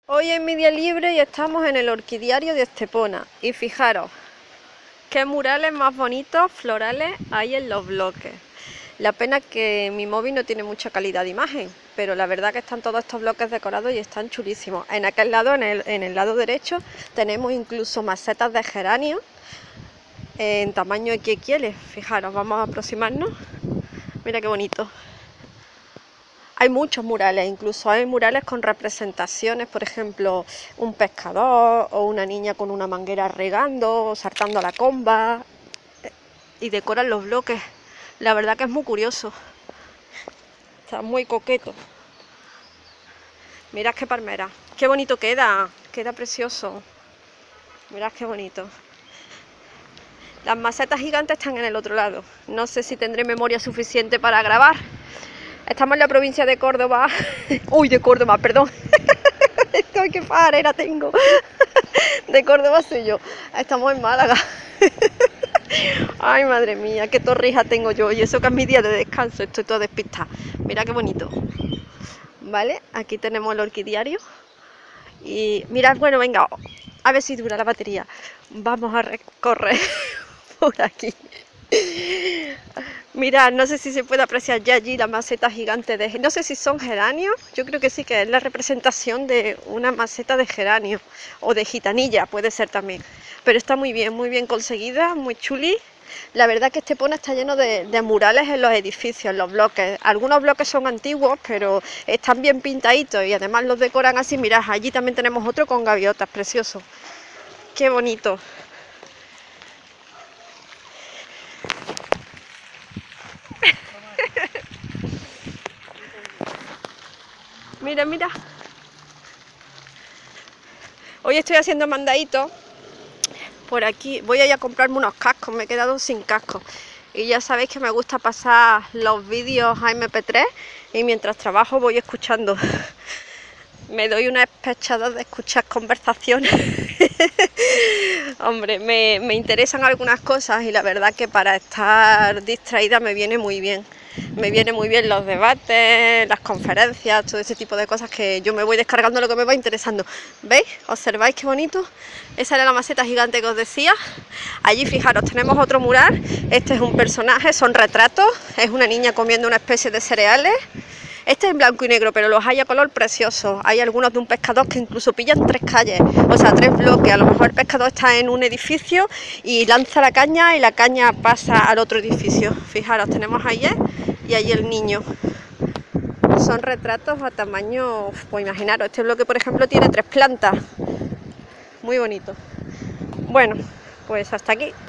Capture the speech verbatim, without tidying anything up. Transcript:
Hoy es mi día libre y estamos en el orquidiario de Estepona. Y fijaros, qué murales más bonitos, florales hay en los bloques. La pena es que mi móvil no tiene mucha calidad de imagen, pero la verdad que están todos estos bloques decorados y están chulísimos. En aquel lado, en el, en el lado derecho, tenemos incluso macetas de geranio en tamaño equequiales. Fijaros, vamos a aproximarnos. Mira qué bonito. Hay muchos murales, incluso hay murales con representaciones, por ejemplo, un pescador o una niña con una manguera regando o saltando a la comba, y decoran los bloques. La verdad que es muy curioso, está muy coqueto. Mirad qué palmera, qué bonito queda, queda precioso. Mirad qué bonito. Las macetas gigantes están en el otro lado, no sé si tendré memoria suficiente para grabar. Estamos en la provincia de Córdoba. Uy, de Córdoba, perdón. Estoy que farera tengo. De Córdoba soy yo. Estamos en Málaga. Ay, madre mía, qué torrija tengo yo. Y eso que es mi día de descanso, estoy toda despistada. Mira qué bonito. Vale, aquí tenemos el orquidiario. Y mirad, bueno, venga, a ver si dura la batería. Vamos a recorrer por aquí. Mirad, no sé si se puede apreciar ya allí la maceta gigante de... No sé si son geranios, yo creo que sí, que es la representación de una maceta de geranio o de gitanilla, puede ser también. Pero está muy bien, muy bien conseguida, muy chuli. La verdad que Estepona está lleno de, de murales en los edificios, en los bloques. Algunos bloques son antiguos, pero están bien pintaditos y además los decoran así. Mirad, allí también tenemos otro con gaviotas, precioso. Qué bonito. Mira, mira. Hoy estoy haciendo mandaditos por aquí. Voy a ir a comprarme unos cascos, me he quedado sin cascos. Y ya sabéis que me gusta pasar los vídeos a eme pe tres y mientras trabajo voy escuchando. Me doy una espechada de escuchar conversaciones. Hombre, me, me interesan algunas cosas y la verdad que para estar distraída me viene muy bien. Me viene muy bien los debates, las conferencias, todo ese tipo de cosas que yo me voy descargando lo que me va interesando. ¿Veis? ¿Observáis qué bonito? Esa era la maceta gigante que os decía. Allí, fijaros, tenemos otro mural. Este es un personaje, son retratos. Es una niña comiendo una especie de cereales. Este es en blanco y negro, pero los hay a color precioso. Hay algunos de un pescador que incluso pillan tres calles, o sea, tres bloques. A lo mejor el pescador está en un edificio y lanza la caña y la caña pasa al otro edificio. Fijaros, tenemos ahí ¿eh? y ahí el niño. Son retratos a tamaño, pues imaginaros, este bloque por ejemplo tiene tres plantas. Muy bonito. Bueno, pues hasta aquí.